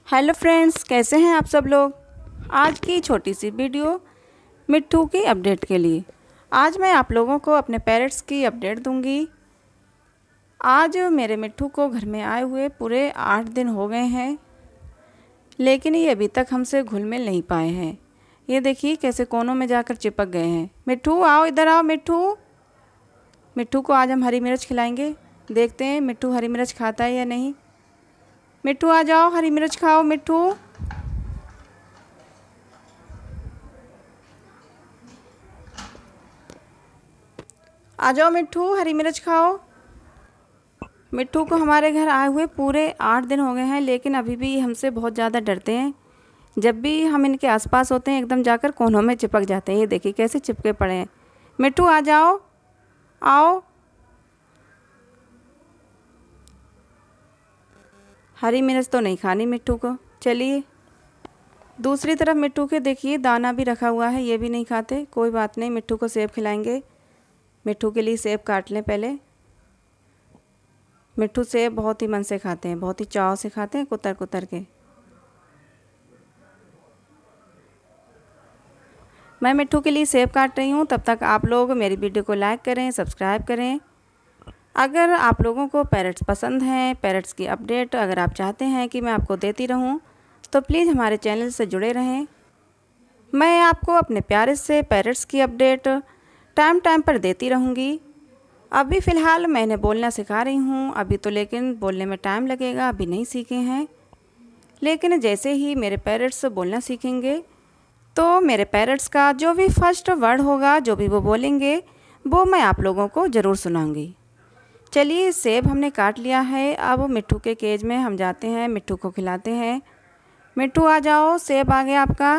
Hello friends, कैसे हैं आप सब लोग। आज की छोटी सी वीडियो मिट्ठू की अपडेट के लिए। आज मैं आप लोगों को अपने पेरेंट्स की अपडेट दूंगी। आज मेरे मिट्ठू को घर में आए हुए पूरे 8 दिन हो गए हैं, लेकिन ये अभी तक हमसे घुल मिल नहीं पाए हैं। ये देखिए कैसे कोनों में जाकर चिपक गए हैं। मिट्ठू आओ, इधर आओ। मिट्ठू को आज हम हरी मिर्च खिलाएंगे। देखते हैं मिट्ठू हरी मिर्च खाता है या नहीं। मिट्ठू आ जाओ, हरी मिर्च खाओ। मिट्ठू आ जाओ, मिट्ठू हरी मिर्च खाओ। मिट्ठू को हमारे घर आए हुए पूरे 8 दिन हो गए हैं, लेकिन अभी भी हमसे बहुत ज़्यादा डरते हैं। जब भी हम इनके आसपास होते हैं एकदम जाकर कोनों में चिपक जाते हैं। ये देखिए कैसे चिपके पड़े हैं। मिट्ठू आ जाओ, आओ। हरी मिर्च तो नहीं खानी मिट्ठू को। चलिए दूसरी तरफ मिट्ठू के देखिए दाना भी रखा हुआ है, ये भी नहीं खाते। कोई बात नहीं, मिट्ठू को सेब खिलाएंगे। मिट्ठू के लिए सेब काट लें पहले। मिट्ठू सेब बहुत ही मन से खाते हैं, बहुत ही चाव से खाते हैं, कुतर कुतर के। मैं मिट्ठू के लिए सेब काट रही हूँ, तब तक आप लोग मेरी वीडियो को लाइक करें, सब्सक्राइब करें। अगर आप लोगों को पैरट्स पसंद हैं, पैरट्स की अपडेट अगर आप चाहते हैं कि मैं आपको देती रहूं, तो प्लीज़ हमारे चैनल से जुड़े रहें। मैं आपको अपने प्यारे से पैरट्स की अपडेट टाइम टाइम पर देती रहूंगी। अभी फ़िलहाल मैं इन्हें बोलना सिखा रही हूं, अभी तो लेकिन बोलने में टाइम लगेगा, अभी नहीं सीखे हैं। लेकिन जैसे ही मेरे पैरट्स बोलना सीखेंगे तो मेरे पैरट्स का जो भी फर्स्ट वर्ड होगा, जो भी वो बोलेंगे, वो मैं आप लोगों को ज़रूर सुनाऊंगी। चलिए सेब हमने काट लिया है। अब मिट्ठू के केज में हम जाते हैं, मिट्ठू को खिलाते हैं। मिट्ठू आ जाओ, सेब आ गया आपका।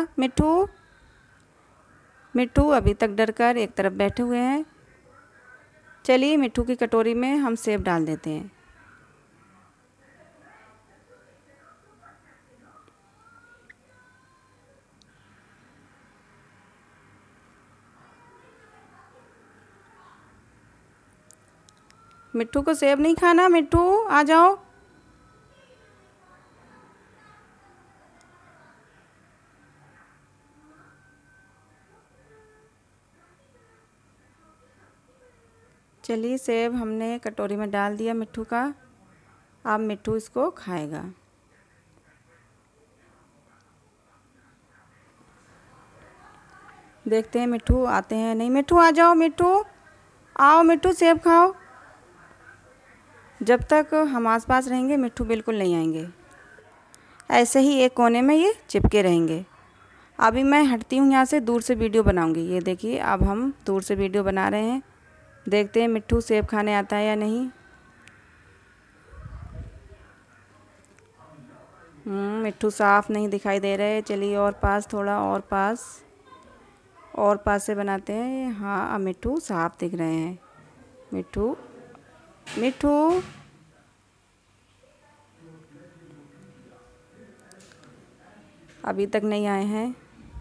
मिट्ठू अभी तक डर कर एक तरफ बैठे हुए हैं। चलिए मिट्ठू की कटोरी में हम सेब डाल देते हैं। मिट्ठू को सेब नहीं खाना। मिट्ठू आ जाओ। चलिए सेब हमने कटोरी में डाल दिया मिट्ठू का। अब मिट्ठू इसको खाएगा। देखते हैं मिट्ठू आते हैं नहीं। मिट्ठू आ जाओ। मिट्ठू आओ, मिट्ठू सेब खाओ। जब तक हम आसपास रहेंगे मिट्ठू बिल्कुल नहीं आएंगे। ऐसे ही एक कोने में ये चिपके रहेंगे। अभी मैं हटती हूँ यहाँ से, दूर से वीडियो बनाऊंगी। ये देखिए अब हम दूर से वीडियो बना रहे हैं। देखते हैं मिट्ठू सेब खाने आता है या नहीं। मिट्ठू साफ नहीं दिखाई दे रहे। चलिए और पास, थोड़ा और पास से बनाते हैं। हाँ अब मिट्ठू साफ दिख रहे हैं। मिट्ठू अभी तक नहीं आए हैं।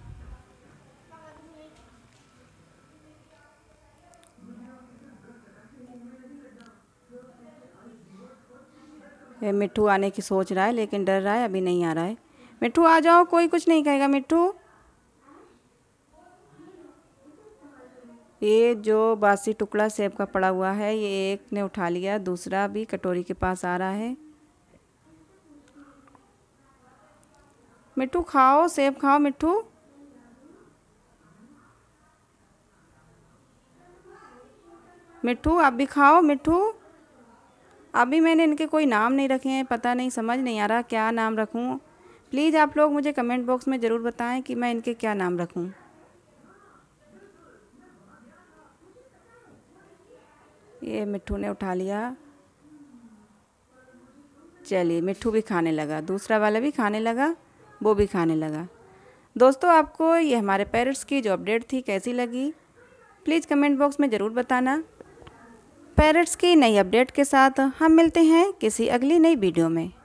मिट्ठू आने की सोच रहा है, लेकिन डर रहा है, अभी नहीं आ रहा है। मिट्ठू आ जाओ, कोई कुछ नहीं कहेगा। मिट्ठू ये जो बासी टुकड़ा सेब का पड़ा हुआ है, ये एक ने उठा लिया, दूसरा भी कटोरी के पास आ रहा है। मिट्ठू खाओ, सेब खाओ। मिट्ठू आप भी खाओ। मिट्ठू अभी मैंने इनके कोई नाम नहीं रखे हैं, पता नहीं, समझ नहीं आ रहा क्या नाम रखूं। प्लीज़ आप लोग मुझे कमेंट बॉक्स में ज़रूर बताएं कि मैं इनके क्या नाम रखूं। ये मिट्ठू ने उठा लिया। चलिए मिट्ठू भी खाने लगा, दूसरा वाला भी खाने लगा, वो भी खाने लगा। दोस्तों आपको ये हमारे पेरेंट्स की जो अपडेट थी कैसी लगी, प्लीज़ कमेंट बॉक्स में ज़रूर बताना। पेरेंट्स की नई अपडेट के साथ हम मिलते हैं किसी अगली नई वीडियो में।